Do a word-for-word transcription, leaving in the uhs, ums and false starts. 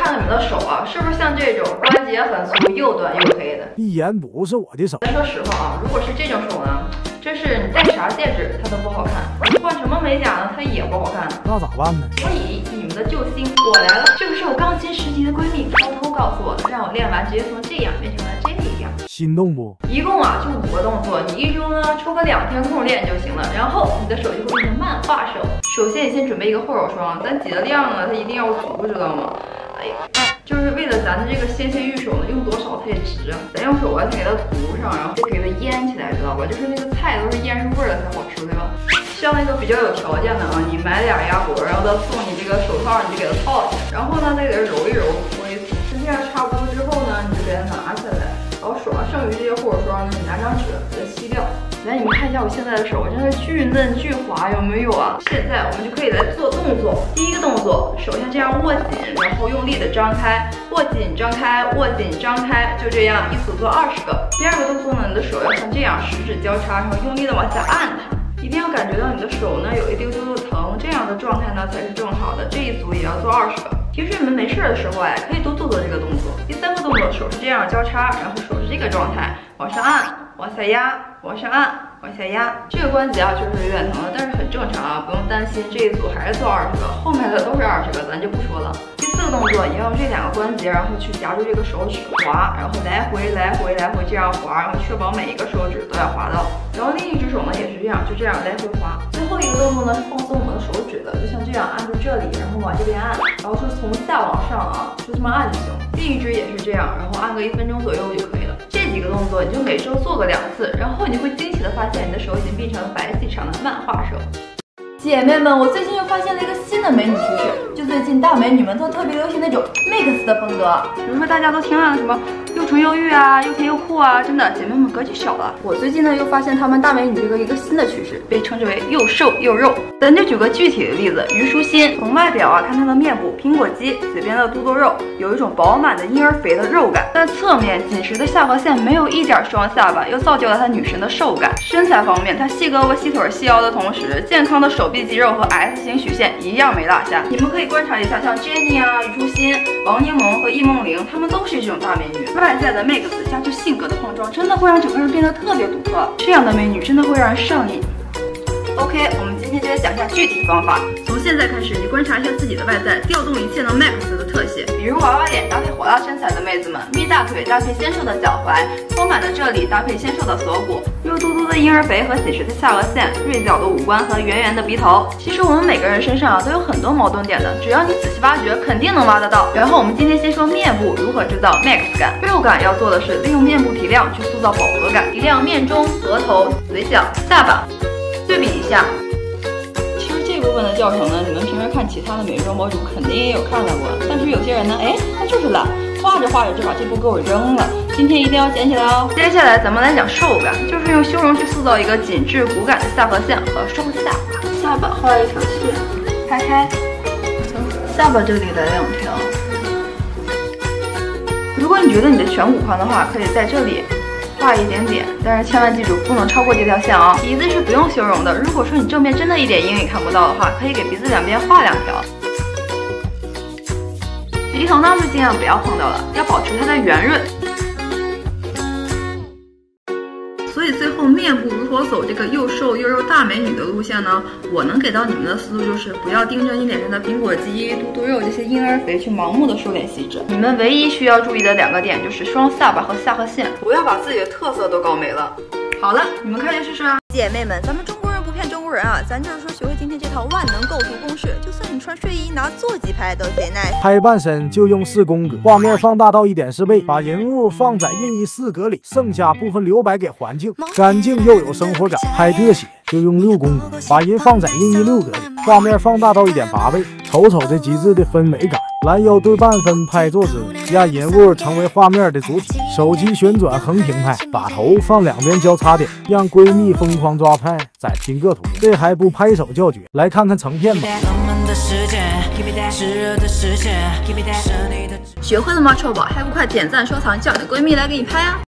看看你们的手啊，是不是像这种关节很粗、又短又黑的？ 必然不是我的手。 咱说实话啊，如果是这种手呢，真是你戴啥戒指它都不好看，你换什么美甲呢，它也不好看。 那咋办呢？ 所以你们的救星我来了，这个是我钢琴十级的闺蜜偷偷告诉我的，让我练完直接从这样变成了这样。 心动不？ 一共啊就五个动作，你一周呢抽个两天空练就行了，然后你的手就会变成漫画手。首先你先准备一个护手霜，咱挤的量呢它一定要足，知道吗？哎呀，就是为了咱的这个纤纤玉手呢，用多少它也值啊。咱用手啊先给它涂上，然后再给它腌起来，知道吧？就是那个菜都是腌入味了才好吃，对吧？像那个比较有条件的啊，你买俩鸭脖，然后他送你这个手套，你就给它套起来，然后呢再给它揉一揉，搓一搓，这样差不多之后呢，你就给它拿下来，然后手上剩余这些护手霜呢，你拿张纸给它吸掉。来，你们看一下我现在的手，真的巨嫩巨滑，有没有啊？现在我们就可以来做动作。第一个动作，手像这样握紧，然后用力的张开，握紧张开，握紧张开，就这样一组做二十个。第二个动作呢，你的手要像这样十指交叉，然后用力的往下按它。一定要感觉到你的手呢有一丢丢的疼，这样的状态呢才是正好的。这一组也要做二十个。平时你们没事的时候哎，可以多做做这个动作。第三个动作，手是这样交叉，然后手是这个状态，往上按，往下压，往上按，往下压。这个关节啊确实有点疼了，但是很正常啊，不用担心。这一组还是做二十个，后面的都是二十个，咱就不说了。第四个动作，你要用这两个关节，然后去夹住这个手指滑，然后来回来回来回这样滑，然后确保每一个手指都要滑到。然后另一只手呢也是这样，就这样来回滑。最后一个动作呢是放松我们的手指的，就像这样按住这里，然后往这边按，然后是从下往上啊，就这么按就行。另一只也是这样，然后按个一分钟左右就可以了。这几个动作你就每周做个两次，然后你会惊喜的发现你的手已经变成了白细长的漫画手。姐妹们，我最近又发现了一个新的美女趋势，就最近大美女们都特别流行那种 mix 的风格，比如说大家都听了什么又纯又欲啊，又甜又酷啊，真的姐妹们格局小了。我最近呢又发现她们大美女这个一个新的趋势，被称之为又瘦又肉。咱就举个具体的例子，虞书欣，从外表啊看她的面部，苹果肌，嘴边的肚肚肉，有一种饱满的婴儿肥的肉感，但侧面紧实的下颌线没有一点双下巴，又造就了她女神的瘦感。身材方面，她细胳膊细腿细腰的同时，健康的手臂肌肉和 S 型曲线一样没落下。你们可以观察一下，像 Jennie 啊、虞书欣、王柠檬和易梦玲，她们都是这种大美女。外在的 mix 加上性格的碰撞，真的会让整个人变得特别独特。这样的美女真的会让人上瘾。OK， 我们今天就来讲一下具体方法。从现在开始，你观察一下自己的外在，调动一切能 max 的特写，比如娃娃脸搭配火辣身材的妹子们，咪大腿搭配纤瘦的脚踝，丰满的这里搭配纤瘦的锁骨，肉嘟嘟的婴儿肥和紧实的下颚线，锐角的五官和圆圆的鼻头。其实我们每个人身上啊都有很多矛盾点的，只要你仔细挖掘，肯定能挖得到。然后我们今天先说面部如何制造 max 感。肉感要做的是利用面部提亮去塑造饱和感，提亮面中、额头、嘴角、下巴。对比一下，其实这部分的教程呢，你们平时看其他的美妆博主肯定也有看到过，但是有些人呢，哎，他就是懒，画着画着就把这步给我扔了。今天一定要捡起来哦。接下来咱们来讲瘦感，就是用修容去塑造一个紧致骨感的下颌线和瘦下巴。下巴画一条线，开开，从下巴这里来两条。如果你觉得你的颧骨宽的话，可以在这里画一点点，但是千万记住不能超过这条线啊、哦。鼻子是不用修容的，如果说你正面真的一点阴影看不到的话，可以给鼻子两边画两条。鼻头呢就尽量不要碰到了，要保持它的圆润。所以最后面部如何走这个又瘦又肉大美女的路线呢？我能给到你们的思路就是不要盯着你脸上的苹果肌、肚肚肉这些婴儿肥去盲目的收敛细致。你们唯一需要注意的两个点就是双下巴和下颌线，不要把自己的特色都搞没了。好了，你们快点试试啊！ 姐妹们，咱们中国人不骗中国人啊！咱就是说学会今天这套万能构图公式，就算你穿睡衣拿座机拍都贼 nice。 拍半身就用四宫格，画面放大到一点四倍，把人物放在任意四格里，剩下部分留白给环境，干净又有生活感。拍特写就用六宫格，把人放在任意六格里，画面放大到一点八倍，瞅瞅这极致的氛围感。拦腰对半分拍坐姿，让人物成为画面的主体。手机旋转横屏拍，把头放两边交叉点，让闺蜜疯狂抓拍，再拼个图，这还不拍手叫绝？来看看成片吧。 学会了吗，臭宝？还不快点赞收藏，叫你的闺蜜来给你拍啊！